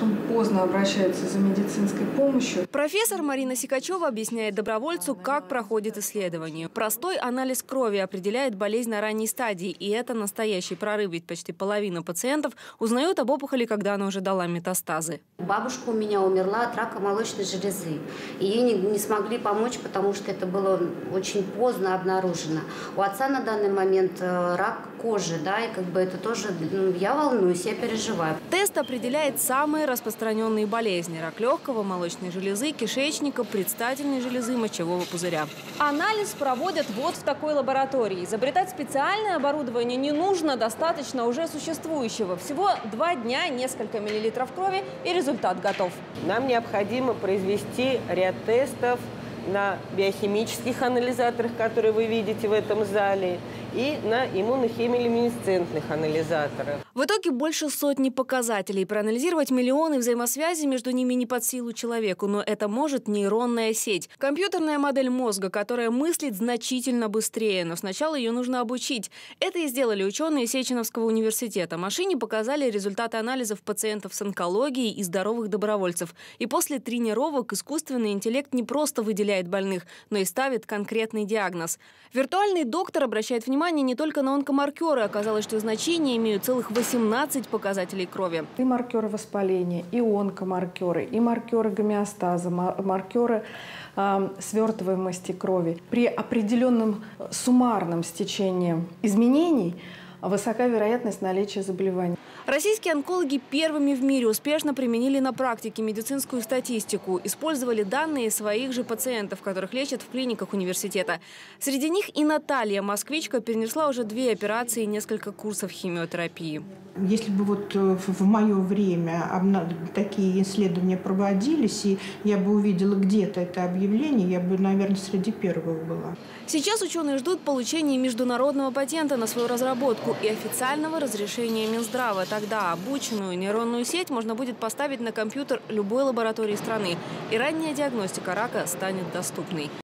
слишком поздно обращаются за медицинской помощью. Профессор Марина Сикачева объясняет добровольцу, как проходит исследование. Простой анализ крови определяет болезнь на ранней стадии. И это настоящий прорыв, ведь почти половина пациентов узнают об опухоли, когда она уже дала метастазы. Бабушка у меня умерла от рака молочной железы. И ей не смогли помочь, потому что это было очень поздно обнаружено. У отца на данный момент рак кожи, да, и как бы это тоже, я волнуюсь, я переживаю. Тест определяет самые распространенные болезни – рак легкого, молочной железы, кишечника, предстательной железы, мочевого пузыря. Анализ проводят вот в такой лаборатории. Изобретать специальное оборудование не нужно, достаточно уже существующего. Всего 2 дня, несколько миллилитров крови, и результат готов. Нам необходимо произвести ряд тестов на биохимических анализаторах, которые вы видите в этом зале, и на иммунохимиолюминесцентных анализаторах. В итоге больше сотни показателей. Проанализировать миллионы взаимосвязей между ними не под силу человеку, но это может нейронная сеть. Компьютерная модель мозга, которая мыслит значительно быстрее, но сначала ее нужно обучить. Это и сделали ученые Сеченовского университета. Машине показали результаты анализов пациентов с онкологией и здоровых добровольцев. И после тренировок искусственный интеллект не просто выделяет больных, но и ставит конкретный диагноз. Виртуальный доктор обращает внимание не только на онкомаркеры. Оказалось, что значение имеют целых 18 показателей крови. И маркеры воспаления, и онкомаркеры, и маркеры гомеостаза, маркеры свертываемости крови. При определенном суммарном стечении изменений высока вероятность наличия заболеваний. Российские онкологи первыми в мире успешно применили на практике медицинскую статистику. Использовали данные своих же пациентов, которых лечат в клиниках университета. Среди них и Наталья, москвичка, перенесла уже 2 операции и несколько курсов химиотерапии. Если бы вот в мое время такие исследования проводились, и я бы увидела где-то это объявление, я бы, наверное, среди первых была. Сейчас ученые ждут получения международного патента на свою разработку и официального разрешения Минздрава. Тогда обученную нейронную сеть можно будет поставить на компьютер любой лаборатории страны, и ранняя диагностика рака станет доступной.